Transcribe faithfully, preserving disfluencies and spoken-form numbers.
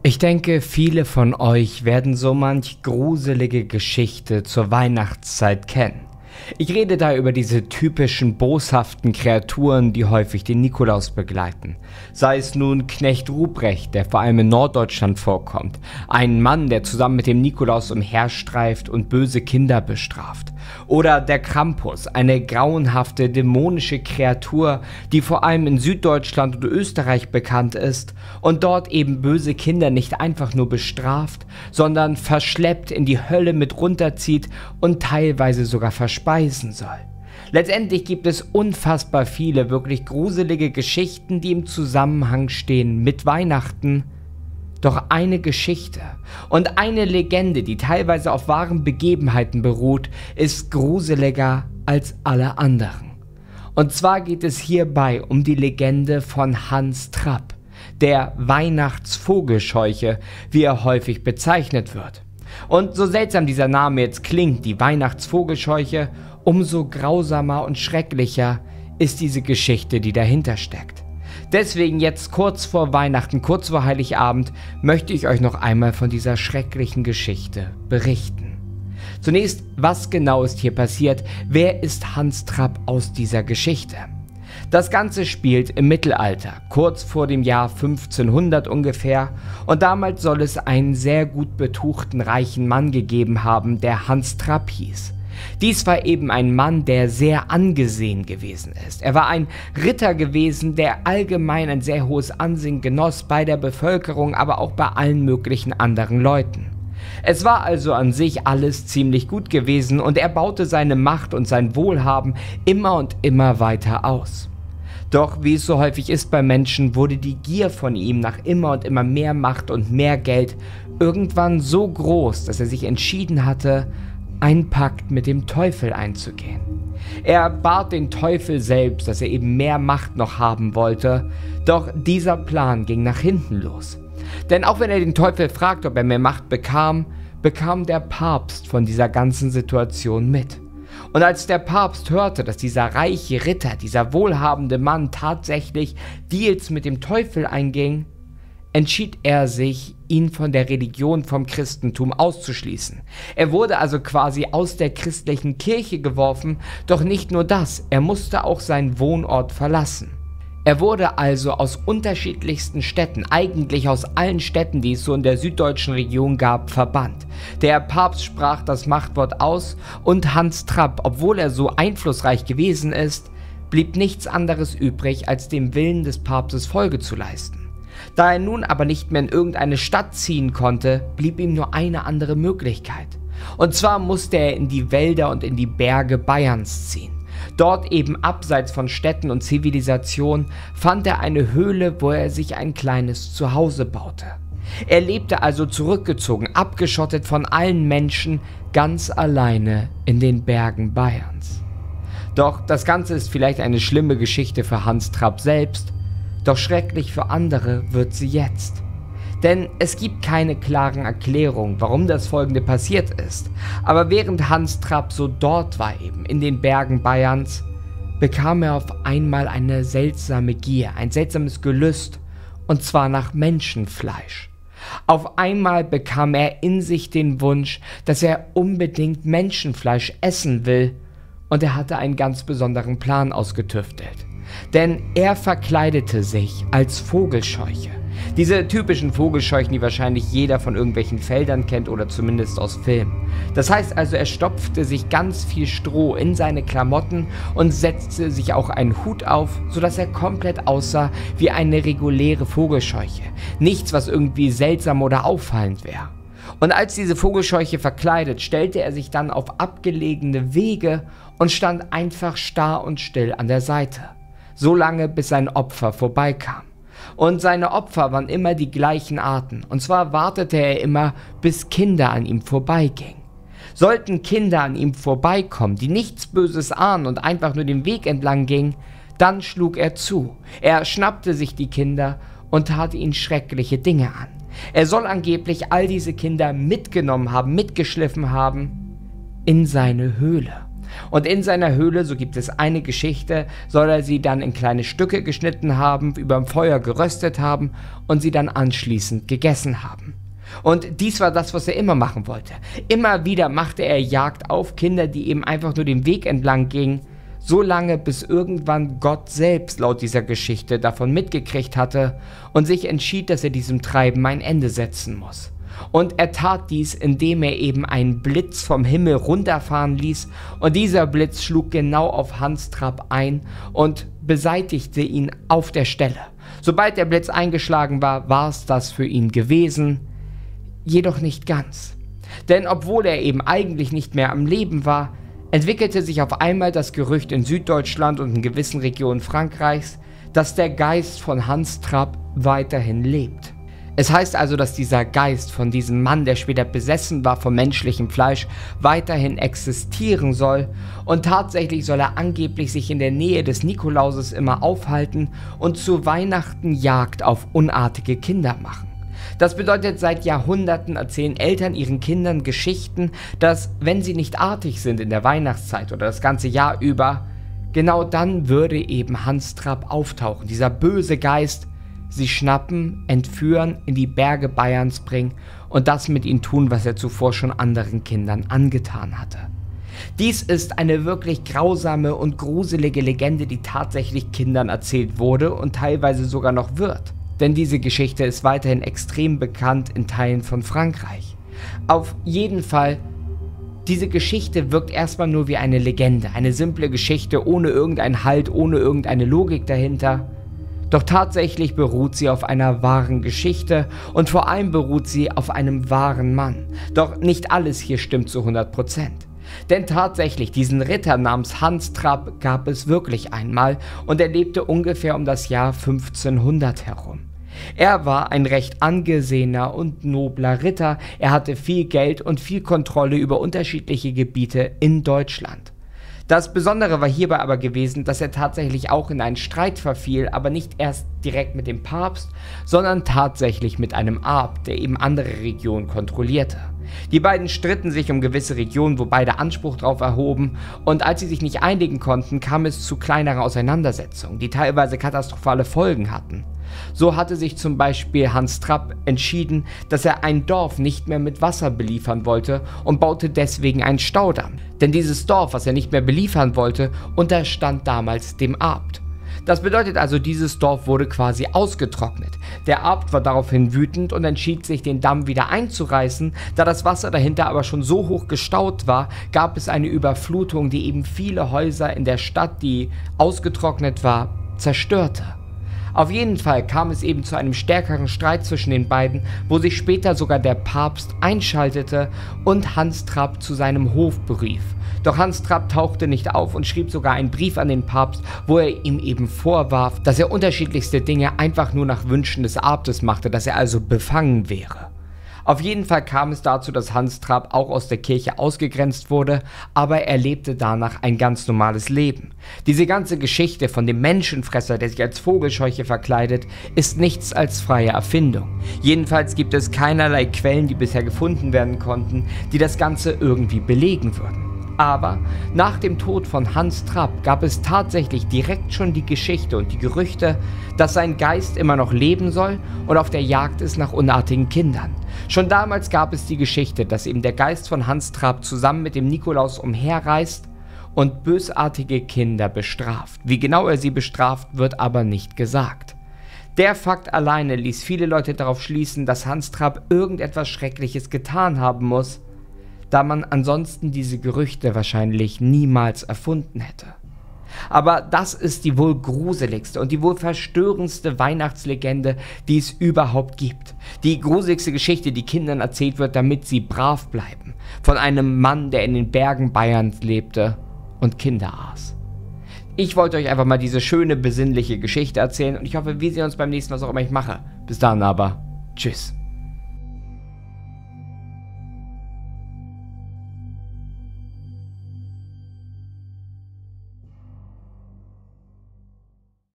Ich denke, viele von euch werden so manch gruselige Geschichte zur Weihnachtszeit kennen. Ich rede da über diese typischen boshaften Kreaturen, die häufig den Nikolaus begleiten. Sei es nun Knecht Ruprecht, der vor allem in Norddeutschland vorkommt, ein Mann, der zusammen mit dem Nikolaus umherstreift und böse Kinder bestraft. Oder der Krampus, eine grauenhafte, dämonische Kreatur, die vor allem in Süddeutschland und Österreich bekannt ist und dort eben böse Kinder nicht einfach nur bestraft, sondern verschleppt in die Hölle mit runterzieht und teilweise sogar verspeisen soll. Letztendlich gibt es unfassbar viele wirklich gruselige Geschichten, die im Zusammenhang stehen mit Weihnachten. Doch eine Geschichte und eine Legende, die teilweise auf wahren Begebenheiten beruht, ist gruseliger als alle anderen. Und zwar geht es hierbei um die Legende von Hans Trapp, der Weihnachtsvogelscheuche, wie er häufig bezeichnet wird. Und so seltsam dieser Name jetzt klingt, die Weihnachtsvogelscheuche, umso grausamer und schrecklicher ist diese Geschichte, die dahinter steckt. Deswegen jetzt kurz vor Weihnachten, kurz vor Heiligabend, möchte ich euch noch einmal von dieser schrecklichen Geschichte berichten. Zunächst, was genau ist hier passiert? Wer ist Hans Trapp aus dieser Geschichte? Das Ganze spielt im Mittelalter, kurz vor dem Jahr fünfzehnhundert ungefähr, und damals soll es einen sehr gut betuchten reichen Mann gegeben haben, der Hans Trapp hieß. Dies war eben ein Mann, der sehr angesehen gewesen ist. Er war ein Ritter gewesen, der allgemein ein sehr hohes Ansehen genoss bei der Bevölkerung, aber auch bei allen möglichen anderen Leuten. Es war also an sich alles ziemlich gut gewesen und er baute seine Macht und sein Wohlhaben immer und immer weiter aus. Doch wie es so häufig ist bei Menschen, wurde die Gier von ihm nach immer und immer mehr Macht und mehr Geld irgendwann so groß, dass er sich entschieden hatte, einen Pakt mit dem Teufel einzugehen. Er bat den Teufel selbst, dass er eben mehr Macht noch haben wollte, doch dieser Plan ging nach hinten los. Denn auch wenn er den Teufel fragt, ob er mehr Macht bekam, bekam der Papst von dieser ganzen Situation mit. Und als der Papst hörte, dass dieser reiche Ritter, dieser wohlhabende Mann tatsächlich Deals mit dem Teufel einging, entschied er sich, ihn von der Religion, vom Christentum auszuschließen. Er wurde also quasi aus der christlichen Kirche geworfen, doch nicht nur das, er musste auch seinen Wohnort verlassen. Er wurde also aus unterschiedlichsten Städten, eigentlich aus allen Städten, die es so in der süddeutschen Region gab, verbannt. Der Papst sprach das Machtwort aus und Hans Trapp, obwohl er so einflussreich gewesen ist, blieb nichts anderes übrig, als dem Willen des Papstes Folge zu leisten. Da er nun aber nicht mehr in irgendeine Stadt ziehen konnte, blieb ihm nur eine andere Möglichkeit. Und zwar musste er in die Wälder und in die Berge Bayerns ziehen. Dort eben abseits von Städten und Zivilisation fand er eine Höhle, wo er sich ein kleines Zuhause baute. Er lebte also zurückgezogen, abgeschottet von allen Menschen, ganz alleine in den Bergen Bayerns. Doch das Ganze ist vielleicht eine schlimme Geschichte für Hans Trapp selbst, doch schrecklich für andere wird sie jetzt. Denn es gibt keine klaren Erklärungen, warum das Folgende passiert ist. Aber während Hans Trapp so dort war, eben in den Bergen Bayerns, bekam er auf einmal eine seltsame Gier, ein seltsames Gelüst, und zwar nach Menschenfleisch. Auf einmal bekam er in sich den Wunsch, dass er unbedingt Menschenfleisch essen will, und er hatte einen ganz besonderen Plan ausgetüftelt. Denn er verkleidete sich als Vogelscheuche. Diese typischen Vogelscheuchen, die wahrscheinlich jeder von irgendwelchen Feldern kennt oder zumindest aus Filmen. Das heißt also, er stopfte sich ganz viel Stroh in seine Klamotten und setzte sich auch einen Hut auf, sodass er komplett aussah wie eine reguläre Vogelscheuche. Nichts, was irgendwie seltsam oder auffallend wäre. Und als diese Vogelscheuche verkleidet, stellte er sich dann auf abgelegene Wege und stand einfach starr und still an der Seite. So lange, bis sein Opfer vorbeikam. Und seine Opfer waren immer die gleichen Arten. Und zwar wartete er immer, bis Kinder an ihm vorbeigingen. Sollten Kinder an ihm vorbeikommen, die nichts Böses ahnen und einfach nur den Weg entlang gingen, dann schlug er zu. Er schnappte sich die Kinder und tat ihnen schreckliche Dinge an. Er soll angeblich all diese Kinder mitgenommen haben, mitgeschliffen haben in seine Höhle. Und in seiner Höhle, so gibt es eine Geschichte, soll er sie dann in kleine Stücke geschnitten haben, überm Feuer geröstet haben und sie dann anschließend gegessen haben. Und dies war das, was er immer machen wollte. Immer wieder machte er Jagd auf Kinder, die eben einfach nur den Weg entlang gingen, so lange bis irgendwann Gott selbst laut dieser Geschichte davon mitgekriegt hatte und sich entschied, dass er diesem Treiben ein Ende setzen muss. Und er tat dies, indem er eben einen Blitz vom Himmel runterfahren ließ und dieser Blitz schlug genau auf Hans Trapp ein und beseitigte ihn auf der Stelle. Sobald der Blitz eingeschlagen war, war es das für ihn gewesen. Jedoch nicht ganz. Denn obwohl er eben eigentlich nicht mehr am Leben war, entwickelte sich auf einmal das Gerücht in Süddeutschland und in gewissen Regionen Frankreichs, dass der Geist von Hans Trapp weiterhin lebt. Es heißt also, dass dieser Geist von diesem Mann, der später besessen war vom menschlichen Fleisch, weiterhin existieren soll und tatsächlich soll er angeblich sich in der Nähe des Nikolauses immer aufhalten und zu Weihnachten Jagd auf unartige Kinder machen. Das bedeutet, seit Jahrhunderten erzählen Eltern ihren Kindern Geschichten, dass, wenn sie nicht artig sind in der Weihnachtszeit oder das ganze Jahr über, genau dann würde eben Hans Trapp auftauchen, dieser böse Geist, sie schnappen, entführen, in die Berge Bayerns bringen und das mit ihnen tun, was er zuvor schon anderen Kindern angetan hatte. Dies ist eine wirklich grausame und gruselige Legende, die tatsächlich Kindern erzählt wurde und teilweise sogar noch wird. Denn diese Geschichte ist weiterhin extrem bekannt in Teilen von Frankreich. Auf jeden Fall, diese Geschichte wirkt erstmal nur wie eine Legende, eine simple Geschichte ohne irgendeinen Halt, ohne irgendeine Logik dahinter. Doch tatsächlich beruht sie auf einer wahren Geschichte und vor allem beruht sie auf einem wahren Mann. Doch nicht alles hier stimmt zu hundert Prozent. Denn tatsächlich, diesen Ritter namens Hans Trapp gab es wirklich einmal und er lebte ungefähr um das Jahr fünfzehnhundert herum. Er war ein recht angesehener und nobler Ritter, er hatte viel Geld und viel Kontrolle über unterschiedliche Gebiete in Deutschland. Das Besondere war hierbei aber gewesen, dass er tatsächlich auch in einen Streit verfiel, aber nicht erst direkt mit dem Papst, sondern tatsächlich mit einem Abt, der eben andere Regionen kontrollierte. Die beiden stritten sich um gewisse Regionen, wo beide Anspruch drauf erhoben, und als sie sich nicht einigen konnten, kam es zu kleineren Auseinandersetzungen, die teilweise katastrophale Folgen hatten. So hatte sich zum Beispiel Hans Trapp entschieden, dass er ein Dorf nicht mehr mit Wasser beliefern wollte und baute deswegen einen Staudamm. Denn dieses Dorf, was er nicht mehr beliefern wollte, unterstand damals dem Abt. Das bedeutet also, dieses Dorf wurde quasi ausgetrocknet. Der Abt war daraufhin wütend und entschied sich, den Damm wieder einzureißen. Da das Wasser dahinter aber schon so hoch gestaut war, gab es eine Überflutung, die eben viele Häuser in der Stadt, die ausgetrocknet war, zerstörte. Auf jeden Fall kam es eben zu einem stärkeren Streit zwischen den beiden, wo sich später sogar der Papst einschaltete und Hans Trapp zu seinem Hof berief. Doch Hans Trapp tauchte nicht auf und schrieb sogar einen Brief an den Papst, wo er ihm eben vorwarf, dass er unterschiedlichste Dinge einfach nur nach Wünschen des Abtes machte, dass er also befangen wäre. Auf jeden Fall kam es dazu, dass Hans Trapp auch aus der Kirche ausgegrenzt wurde, aber er lebte danach ein ganz normales Leben. Diese ganze Geschichte von dem Menschenfresser, der sich als Vogelscheuche verkleidet, ist nichts als freie Erfindung. Jedenfalls gibt es keinerlei Quellen, die bisher gefunden werden konnten, die das Ganze irgendwie belegen würden. Aber nach dem Tod von Hans Trapp gab es tatsächlich direkt schon die Geschichte und die Gerüchte, dass sein Geist immer noch leben soll und auf der Jagd ist nach unartigen Kindern. Schon damals gab es die Geschichte, dass eben der Geist von Hans Trapp zusammen mit dem Nikolaus umherreist und bösartige Kinder bestraft. Wie genau er sie bestraft, wird aber nicht gesagt. Der Fakt alleine ließ viele Leute darauf schließen, dass Hans Trapp irgendetwas Schreckliches getan haben muss, da man ansonsten diese Gerüchte wahrscheinlich niemals erfunden hätte. Aber das ist die wohl gruseligste und die wohl verstörendste Weihnachtslegende, die es überhaupt gibt. Die gruseligste Geschichte, die Kindern erzählt wird, damit sie brav bleiben. Von einem Mann, der in den Bergen Bayerns lebte und Kinder aß. Ich wollte euch einfach mal diese schöne, besinnliche Geschichte erzählen und ich hoffe, wir sehen uns beim nächsten Mal, was auch immer ich mache. Bis dann aber. Tschüss.